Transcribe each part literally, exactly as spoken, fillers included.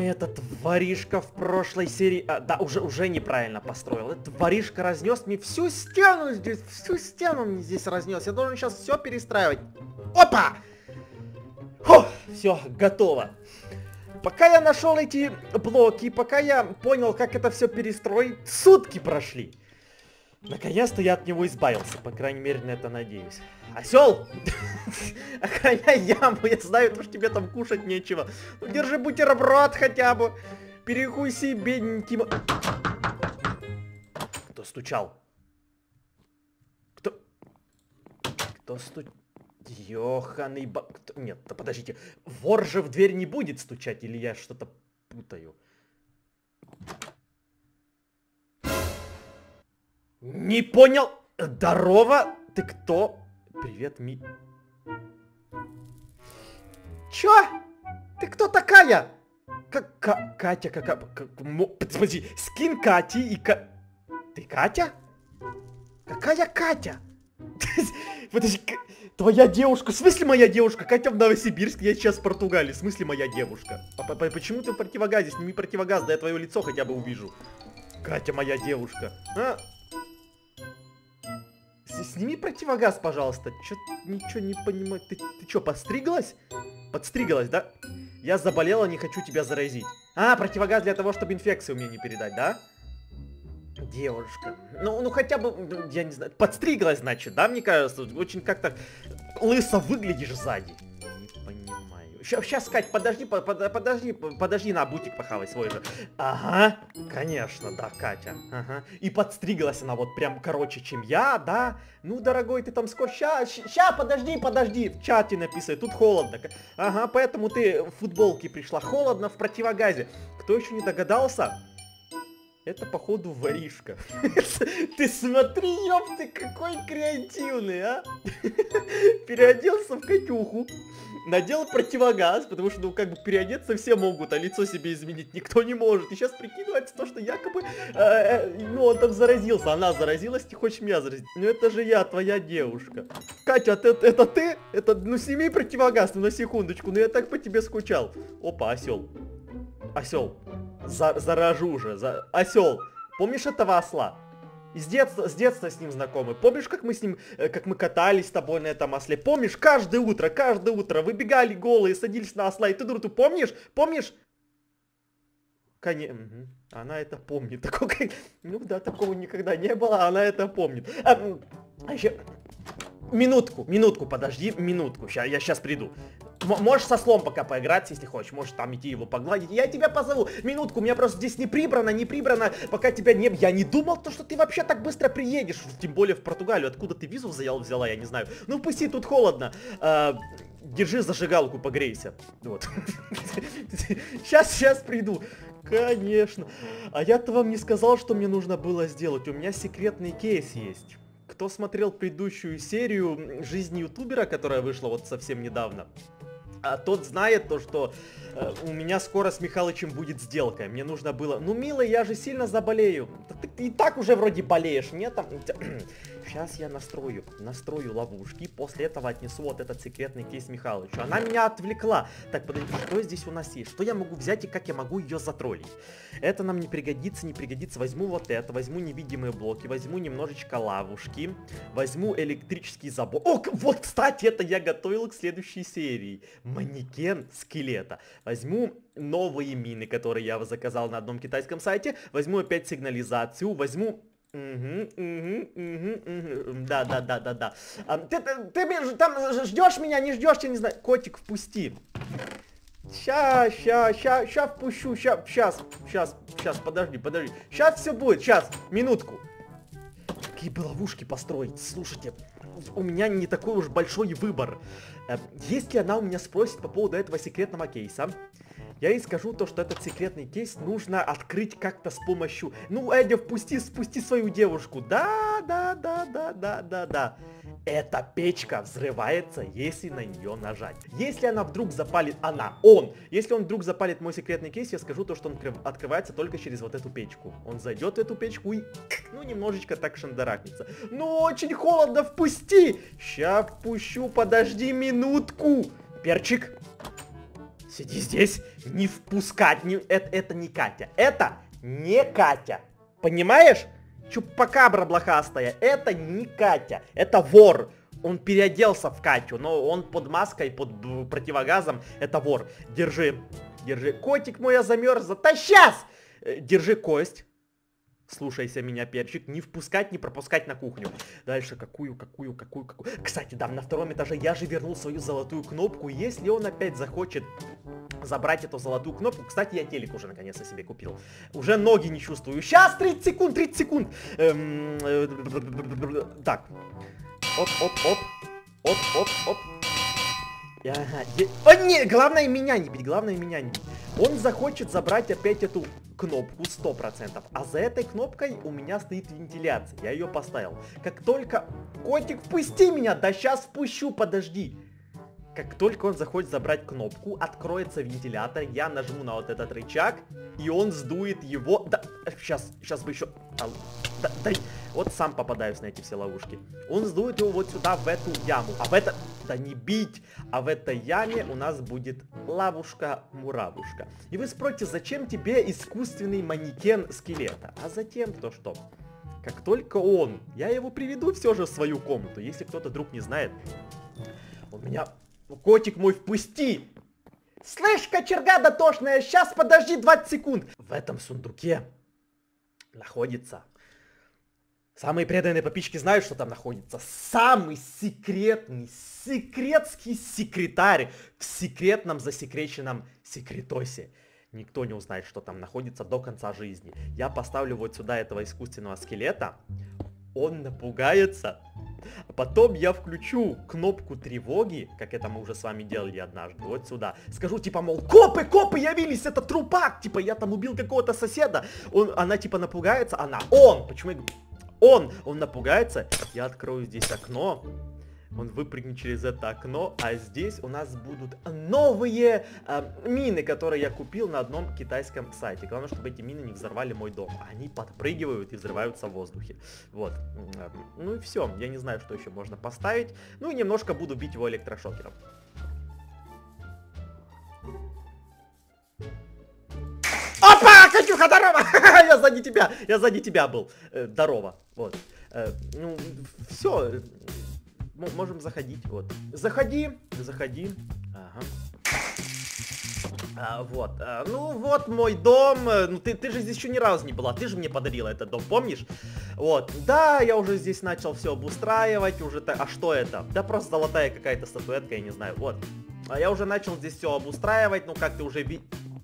этот воришка в прошлой серии... А, да, уже, уже неправильно построил. Этот воришка разнес мне всю стену здесь. Всю стену мне здесь разнес. Я должен сейчас все перестраивать. Опа! Фу, все, готово. Пока я нашел эти блоки, пока я понял, как это все перестроить, сутки прошли. Наконец-то я от него избавился, по крайней мере, на это надеюсь. Осел! Охраняй яму, я знаю, что тебе там кушать нечего. Ну, держи бутерброд хотя бы. Перекуси, бедненький. Кто стучал? Кто? Кто стучал? Ёханый ба... Нет, да подождите. Вор же в дверь не будет стучать, или я что-то путаю? Не понял. Здорово. Ты кто? Привет, Ми... Чё? Ты кто такая? Как Ка Катя, какая... Подожди, скин Кати и Ка... Ты Катя? Какая Катя? Подожди, твоя девушка, в смысле моя девушка? Катя в Новосибирске, я сейчас в Португалии, в смысле моя девушка? А почему ты в противогазе? Сними противогаз, да я твое лицо хотя бы увижу. Катя моя девушка. А? Сними противогаз, пожалуйста. Чё, ничего не понимаю. Ты, ты чё, подстриглась? Подстриглась, да? Я заболела, не хочу тебя заразить. А, противогаз для того, чтобы инфекцию мне не передать, да? Девушка. Ну, ну хотя бы, я не знаю, подстриглась, значит, да, мне кажется? Очень как-то лысо выглядишь сзади. Не понимаю. Сейчас, Кать, подожди, под, подожди, подожди, на бутик похавай свой же. Ага, конечно, да, Катя. Ага. И подстриглась она вот прям короче, чем я, да? Ну, дорогой, ты там сколько... Ща, ща, подожди, подожди. В чате написано, тут холодно. Ага, поэтому ты в футболке пришла. Холодно в противогазе. Кто еще не догадался? Это, походу, воришка. Ты смотри, ёпты, какой креативный, а? Переоделся в Катюху. Надел противогаз, потому что, ну, как бы, переодеться все могут, а лицо себе изменить никто не может. И сейчас прикидывается то, что якобы, э, э, ну, он там заразился, она заразилась, ты хочешь меня заразить. Ну, это же я, твоя девушка. Катя, это, это ты? Это, ну, сними противогаз, ну, на секундочку, ну, я так по тебе скучал. Опа, осел. Осел. За, заражу уже. За... Осел. Помнишь этого осла? С детства, с детства с ним знакомы. Помнишь, как мы с ним, как мы катались с тобой на этом осле? Помнишь, каждое утро, каждое утро выбегали голые, садились на осла и ты дуру, ты помнишь? Помнишь? Конечно. Угу. Она это помнит. Такого, ну да, такого никогда не было, она это помнит. А, а еще... Минутку, минутку, подожди, минутку. Ща, я сейчас приду. М можешь со слом пока поиграться, если хочешь. Можешь там идти его погладить. Я тебя позову. Минутку, у меня просто здесь не прибрано, не прибрано. Пока тебя не... Я не думал, то, что ты вообще так быстро приедешь. Тем более в Португалию. Откуда ты визу взял, взяла, я не знаю. Ну, пусти, тут холодно. А, держи зажигалку, погрейся. Вот. Сейчас, сейчас приду. Конечно. А я-то вам не сказал, что мне нужно было сделать. У меня секретный кейс есть. Кто смотрел предыдущую серию жизни ютубера, которая вышла вот совсем недавно, а тот знает то, что э, у меня скоро с Михалычем будет сделка. Мне нужно было... Ну, милый, я же сильно заболею. Ты, ты и так уже вроде болеешь, нет? Там... Сейчас я настрою, настрою ловушки. После этого отнесу вот этот секретный кейс Михалычу. Она меня отвлекла. Так, подожди, что здесь у нас есть? Что я могу взять и как я могу ее затроллить? Это нам не пригодится, не пригодится. Возьму вот это, возьму невидимые блоки, возьму немножечко ловушки, возьму электрический забор. О, вот, кстати, это я готовил к следующей серии. Манекен скелета. Возьму новые мины, которые я заказал на одном китайском сайте. Возьму опять сигнализацию, возьму... Угу, угу, угу, угу. Да, да, да, да, да. А, ты, ты, ты там ждешь меня, не ждешь, я не знаю. Котик, впусти. Ща, ща, ща, ща впущу, ща, сейчас, сейчас, сейчас, подожди, подожди. Сейчас все будет, сейчас, минутку. Какие бы ловушки построить? Слушайте, у меня не такой уж большой выбор. Если она у меня спросит по поводу этого секретного кейса, я ей скажу то, что этот секретный кейс нужно открыть как-то с помощью... Ну, Эдя, впусти, спусти свою девушку. Да, да, да, да, да, да, да. Эта печка взрывается, если на нее нажать. Если она вдруг запалит... Она, он. Если он вдруг запалит мой секретный кейс, я скажу то, что он открывается только через вот эту печку. Он зайдет в эту печку и... Ну, немножечко так шандарахнется. Ну, очень холодно, впусти! Ща впущу, подожди минутку. Перчик. Сиди здесь, не впускать, не... Это, это не Катя, это не Катя, понимаешь? Чупакабра блохастая, это не Катя, это вор. Он переоделся в Катю, но он под маской, под противогазом, это вор. Держи, держи, котик мой, я замерз, да сейчас! Держи кость. Слушайся меня, перчик, не впускать, не пропускать на кухню. Дальше какую, какую, какую, какую. Кстати, да, на втором этаже я же вернул свою золотую кнопку. Если он опять захочет забрать эту золотую кнопку. Кстати, я телек уже наконец-то себе купил. Уже ноги не чувствую. Сейчас, тридцать секунд, тридцать секунд. Эм, э, так. Оп, оп, оп. Оп, оп, оп. Ага. О, не, главное меня не бить, главное меня не бить. Он захочет забрать опять эту кнопку сто процентов. А за этой кнопкой у меня стоит вентиляция. Я ее поставил. Как только... Котик, впусти меня! Да сейчас впущу, подожди. Как только он захочет забрать кнопку, откроется вентилятор, я нажму на вот этот рычаг, и он сдует его... Да, сейчас, сейчас бы еще... Да, да, вот сам попадаюсь на эти все ловушки. Он сдует его вот сюда, в эту яму. А в это... Да не бить! А в этой яме у нас будет лавушка-муравушка. И вы спросите, зачем тебе искусственный манекен скелета? А затем то, что... Как только он... Я его приведу все же в свою комнату. Если кто-то вдруг не знает... Он меня... Котик мой, впусти! Слышь, кочерга дотошная, сейчас подожди двадцать секунд. В этом сундуке находится... Самые преданные подписчики знают, что там находится. Самый секретный, секретский секретарь в секретном засекреченном секретосе. Никто не узнает, что там находится до конца жизни. Я поставлю вот сюда этого искусственного скелета. Он напугается. А потом я включу кнопку тревоги, как это мы уже с вами делали однажды, вот сюда. Скажу типа, мол, копы, копы явились, это трупак. Типа, я там убил какого-то соседа. Он, она типа напугается, она, он, почему я говорю, он, он напугается. Я открою здесь окно. Он выпрыгнет через это окно, а здесь у нас будут новые э, мины, которые я купил на одном китайском сайте. Главное, чтобы эти мины не взорвали мой дом. Они подпрыгивают и взрываются в воздухе. Вот. Ну и все. Я не знаю, что еще можно поставить. Ну и немножко буду бить его электрошокером. Опа! Катюха, здорово! Я сзади тебя! Я сзади тебя был. Э, здорово. Вот. Э, ну, все. Можем заходить, вот. Заходи, заходи. Ага. А, вот. А, ну вот мой дом. Ну ты, ты же здесь еще ни разу не была. Ты же мне подарила этот дом, помнишь? Вот. Да, я уже здесь начал все обустраивать. Уже так. А что это? Да просто золотая какая-то статуэтка, я не знаю. Вот. А я уже начал здесь все обустраивать. Ну как ты уже ви...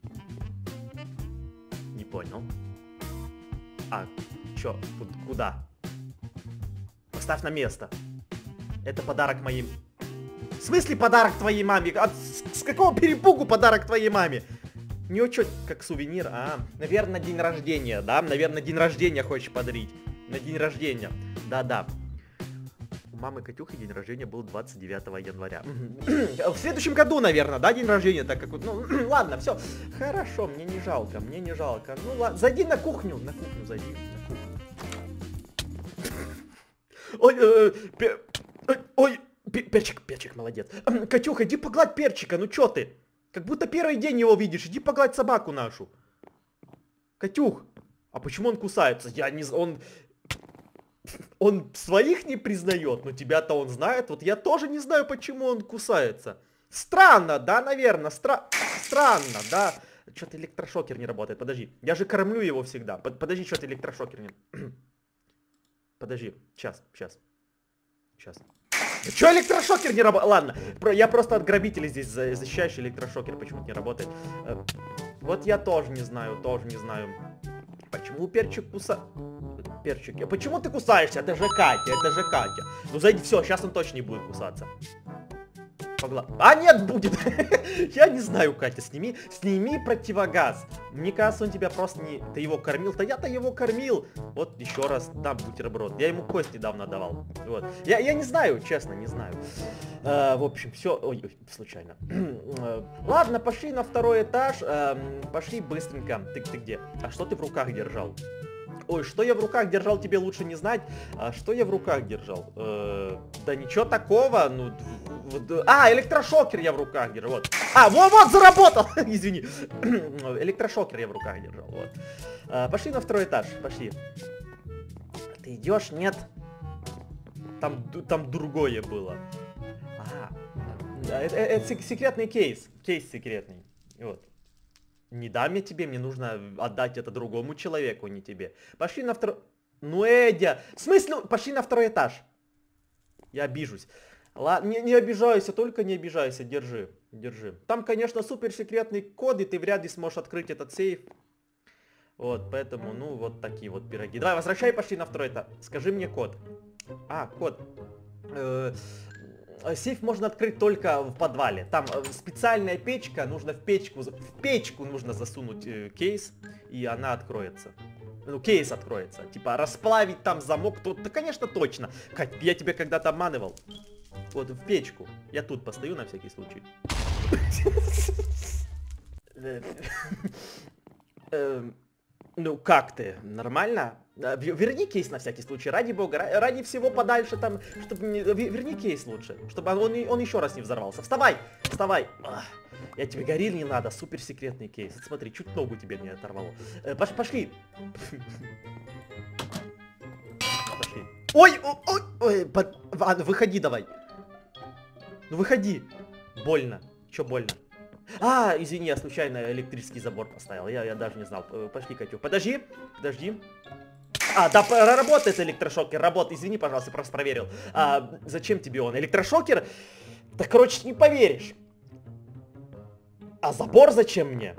Не понял. А, чё? Куда? Поставь на место. Это подарок моим... В смысле подарок твоей маме? От... С какого перепугу подарок твоей маме? Не учет как сувенир, а? Наверное, день рождения, да? Наверное, день рождения хочешь подарить. На день рождения. Да-да. У мамы Катюхи день рождения был двадцать девятого января. В следующем году, наверное, да, день рождения, так как... Ну, ладно, все. Хорошо, мне не жалко, мне не жалко. Ну ладно, зайди на кухню. На кухню зайди, на кухню. Ой, э, Ой, перчик, перчик, молодец. Катюха, иди погладь перчика, ну чё ты? Как будто первый день его видишь, иди погладь собаку нашу. Катюх, а почему он кусается? Я не знаю, он... Он своих не признает, но тебя-то он знает. Вот я тоже не знаю, почему он кусается. Странно, да, наверное, стра... странно, да. Что-то электрошокер не работает, подожди. Я же кормлю его всегда. Подожди, что-то электрошокер не... Подожди, сейчас, сейчас. Сейчас. Да чё электрошокер не работает? Ладно, я просто от грабителей здесь защищающий электрошокер почему-то не работает. Вот я тоже не знаю, тоже не знаю. Почему перчик куса... Перчик, почему ты кусаешься? Это же Катя, это же Катя. Ну зайди, все, сейчас он точно не будет кусаться. Погла... А нет, будет. Я не знаю, Катя, сними, сними противогаз. Мне кажется, он тебя просто не... Ты его кормил? Да я-то его кормил. Вот еще раз, да, бутерброд. Я ему кость недавно давал. Вот. Я, я не знаю, честно, не знаю. А, в общем, все... Ой, ой, случайно. Ладно, пошли на второй этаж. А, пошли быстренько. Ты, ты где? А что ты в руках держал? Ой, что я в руках держал, тебе лучше не знать. А что я в руках держал? Э, да ничего такого. Ну, а, электрошокер я в руках держал. Вот. А, вот, вот, заработал. Извини. Электрошокер я в руках держал. Вот. А, пошли на второй этаж. Пошли. Ты идешь? Нет. Там, там другое было. А, это, это секретный кейс. Кейс секретный. Вот. Не дам я тебе, мне нужно отдать это другому человеку, не тебе. Пошли на второй... Ну, Эдя! В смысле? Ну, пошли на второй этаж. Я обижусь. Ладно, не, не обижайся, только не обижайся. Держи, держи. Там, конечно, суперсекретный код, и ты вряд ли сможешь открыть этот сейф. Вот, поэтому, ну, вот такие вот пироги. Давай, возвращай, пошли на второй этаж. Скажи мне код. А, код. Э-э- Сейф можно открыть только в подвале. Там специальная печка, нужно в печку, в печку нужно засунуть э, кейс, и она откроется. Ну, кейс откроется. Типа, расплавить там замок, то, да, конечно, точно. Кать, я тебя когда-то обманывал. Вот, в печку. Я тут постою на всякий случай. Ну, как ты? Нормально? Верни кейс на всякий случай, ради бога, ради всего подальше там, чтобы не... Верни кейс лучше, чтобы он, он еще раз не взорвался. Вставай! Вставай! Ах, я тебе говорил, не надо, суперсекретный кейс. Смотри, чуть ногу тебе не оторвало. Э, пош, пошли! Пошли. Ой, ой, ой, под... Ладно, выходи давай. Ну выходи. Больно. Че больно? А, извини, я случайно электрический забор поставил. Я, я даже не знал. Пошли, Катюх. Подожди, подожди. А, да, работает электрошокер, работает. Извини, пожалуйста, просто проверил. А, зачем тебе он? Электрошокер? Да, короче, не поверишь. А забор зачем мне?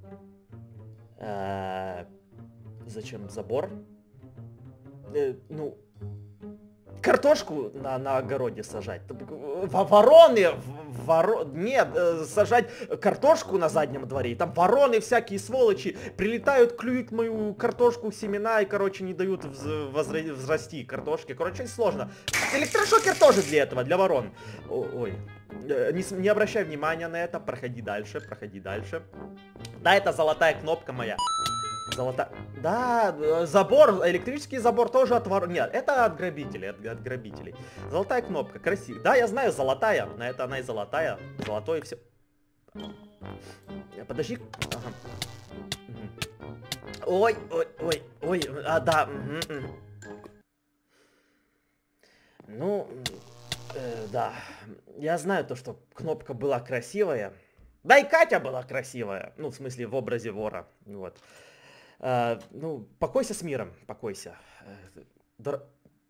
А, зачем забор? Э, ну... Картошку на, на огороде сажать. Вороны, воро... нет, сажать картошку на заднем дворе. И там вороны всякие сволочи прилетают, клюют мою картошку, семена и, короче, не дают взра... взрасти картошки. Короче, сложно. Электрошокер тоже для этого, для ворон. О, ой, не, не обращай внимания на это, проходи дальше, проходи дальше. Да, это золотая кнопка моя. Золотая... Да, забор, электрический забор тоже от вор... Нет, это от грабителей, от, от грабителей. Золотая кнопка, красивая. Да, я знаю, золотая, на это она и золотая. Золотой и все. Подожди. Ага. Ой, ой, ой, ой, а, да. Ну, э, да. Я знаю то, что кнопка была красивая. Да и Катя была красивая. Ну, в смысле, в образе вора. Вот. Uh, ну, покойся с миром, покойся. Uh, Дор...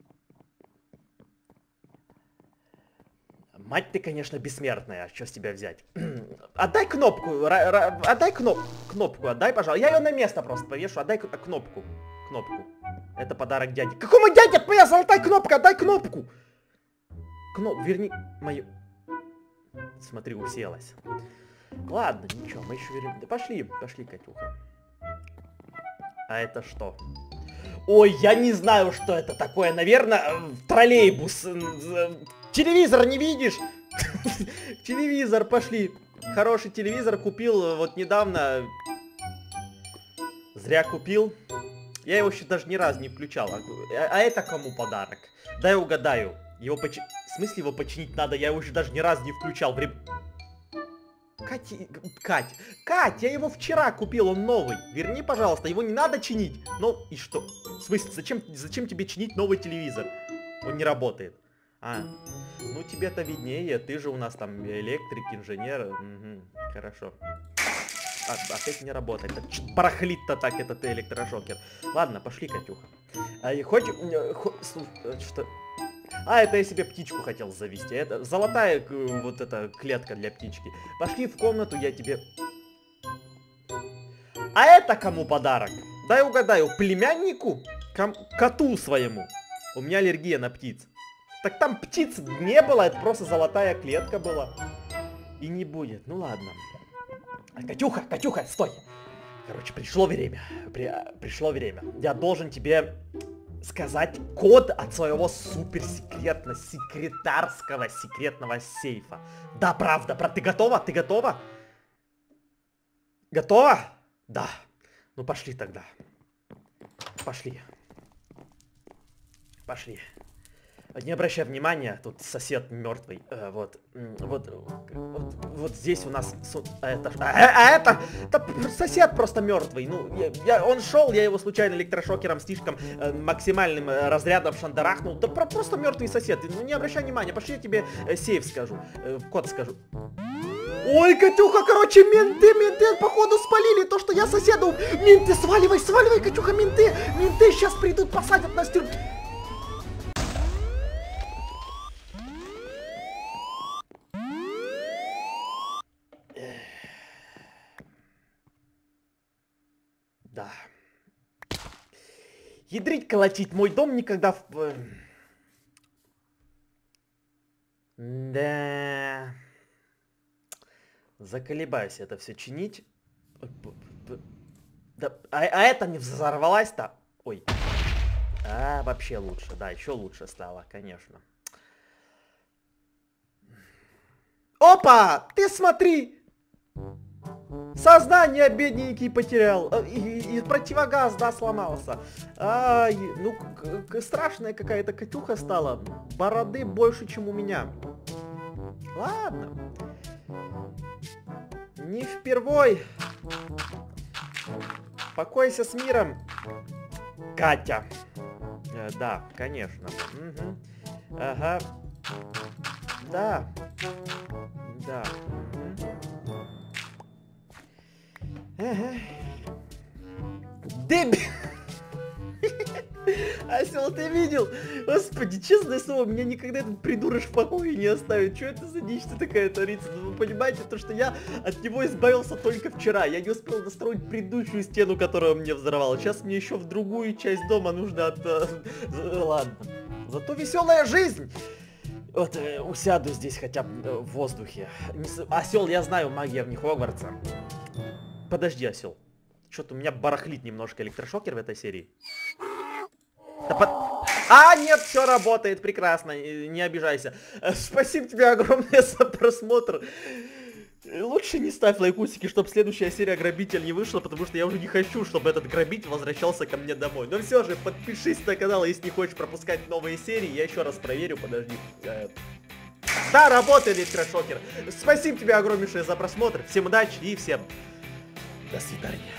Мать ты, конечно, бессмертная, что с тебя взять? Отдай кнопку, отдай кноп... кнопку, отдай, пожалуйста. Я ее на место просто повешу, отдай кнопку. Кнопку. Это подарок дяде. Какому дяде? Твоя золотая кнопка, отдай кнопку! Кноп... Верни мою... Смотри, уселась. Ладно, ничего, мы еще вернем. Да пошли, пошли, Катюха. А это что? Ой, я не знаю, что это такое. Наверное, троллейбус. Телевизор не видишь? Телевизор, пошли. Хороший телевизор купил вот недавно. Зря купил. Я его еще даже ни разу не включал. А это кому подарок? Дай угадаю. Его поч... В смысле его починить надо? Я его еще даже ни разу не включал. Кать, Кать, Кать, я его вчера купил, он новый. Верни, пожалуйста, его не надо чинить. Ну и что? В смысле, зачем, зачем тебе чинить новый телевизор? Он не работает. А, ну тебе-то виднее, ты же у нас там электрик, инженер. Угу, хорошо. А, опять не работает. Барахлит-то так этот электрошокер. Ладно, пошли, Катюха. А, и хоть... Что... А, это я себе птичку хотел завести. Это золотая вот эта клетка для птички. Пошли в комнату, я тебе... А это кому подарок? Дай угадаю, племяннику? Ком... Коту своему. У меня аллергия на птиц. Так там птиц не было, это просто золотая клетка была. И не будет, ну ладно. Катюха, Катюха, стой. Короче, пришло время. При... Пришло время. Я должен тебе... сказать код от своего суперсекретно секретарского секретного сейфа. Да, правда, правда. Ты готова? Ты готова? Готова? Да. Ну пошли тогда. Пошли. Пошли. Не обращай внимания, тут сосед мертвый. Э, вот, вот, вот, вот здесь у нас... А это, а, а это, это сосед просто мертвый. Ну, я, я, он шел, я его случайно электрошокером слишком э, максимальным э, разрядом шандарахнул. Да про, просто мертвый сосед. Ну, не обращай внимания, пошли я тебе э, сейф скажу, э, код скажу. Ой, Катюха, короче, менты, менты, походу, спалили то, что я соседу. Менты, сваливай, сваливай, Катюха, менты. Менты сейчас придут, посадят нас в тюрьму. Да. Ядрить колотить, мой дом никогда в... Да. Заколебаюсь это все чинить. Да, а, а это не взорвалась-то? Ой. А, вообще лучше, да, еще лучше стало, конечно. Опа! Ты смотри! Сознание бедненький потерял. И, и, и противогаз, да, сломался. Ай, ну, страшная какая-то Катюха стала. Бороды больше, чем у меня. Ладно. Не впервой. Покойся с миром, Катя. Э, да, конечно. Угу. Ага. Да. Да. Ага. Дебил! Осел, ты видел? Господи, честное слово, меня никогда этот придурок в покое не оставит. Что это за дичь такая творится? Ну, вы понимаете, то, что я от него избавился только вчера. Я не успел достроить предыдущую стену, которую он мне взорвал. Сейчас мне еще в другую часть дома нужно от... Ладно. Зато веселая жизнь! Вот, э, усяду здесь хотя бы э, в воздухе. Осел, я знаю, магия в них Хогвартса. Подожди, осел. Что-то у меня барахлит немножко электрошокер в этой серии. Да под... А, нет, все работает прекрасно, не обижайся. Спасибо тебе огромное за просмотр. Лучше не ставь лайкусики, чтобы следующая серия Грабитель не вышла, потому что я уже не хочу, чтобы этот грабитель возвращался ко мне домой. Но все же, подпишись на канал, если не хочешь пропускать новые серии. Я еще раз проверю, подожди. Да, работает электрошокер. Спасибо тебе огромнейшее за просмотр. Всем удачи и всем до свидания.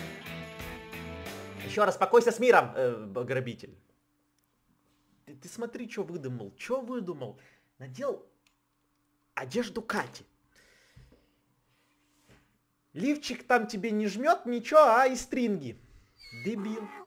Еще раз, покойся с миром, э, грабитель. Ты, ты смотри, что выдумал. Что выдумал? Надел одежду Кати. Лифчик там тебе не жмет, ничего, а и стринги. Дебил.